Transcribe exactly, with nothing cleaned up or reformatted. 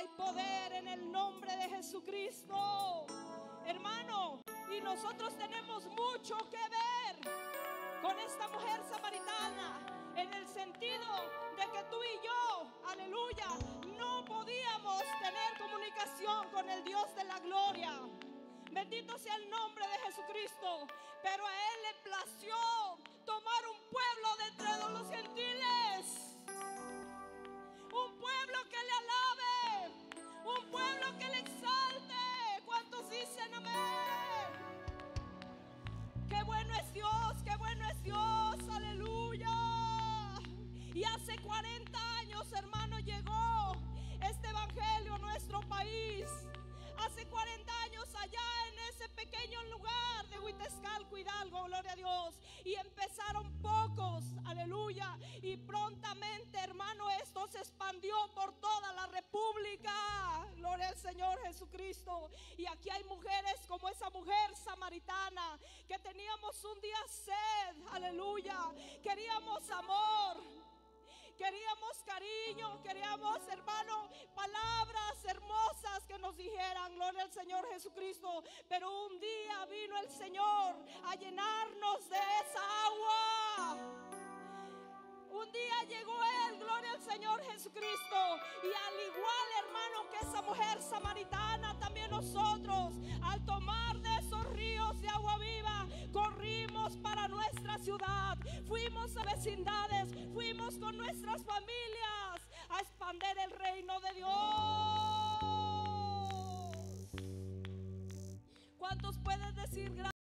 hay poder en el nombre de Jesucristo, hermano. Y nosotros tenemos mucho que ver con esta mujer samaritana, en el sentido de que tú y yo, aleluya, no podíamos tener comunicación con el Dios de la gloria. Bendito sea el nombre de Jesucristo. Pero a Él le plació tomar un pueblo de entre los gentiles, un pueblo que le alabe, un pueblo que le exalte. ¿Cuántos dicen amén? Qué bueno es Dios, qué bueno es Dios, aleluya. Y hace cuarenta años, hermano, llegó este evangelio a nuestro país. Hace cuarenta años, allá en ese pequeño lugar de Huitezcalco, Hidalgo, gloria a Dios. Y empezaron pocos, aleluya. Y prontamente, hermano, esto se expandió por toda la república. Gloria al Señor Jesucristo. Y aquí hay mujeres como esa mujer samaritana, que teníamos un día sed, aleluya. Queríamos amor, queríamos cariño, queríamos, hermano, palabras hermosas que nos dijeran, gloria al Señor Jesucristo. Pero un día vino el Señor a llenarnos de esa agua. Un día llegó Él, gloria al Señor Jesucristo. Y al igual, hermano, que esa mujer samaritana, también nosotros, al tomar de esos ríos de agua viva, corrimos para nuestra ciudad. Fuimos a vecindades, fuimos con nuestras familias a expandir el reino de Dios. ¿Cuántos pueden decir gracias?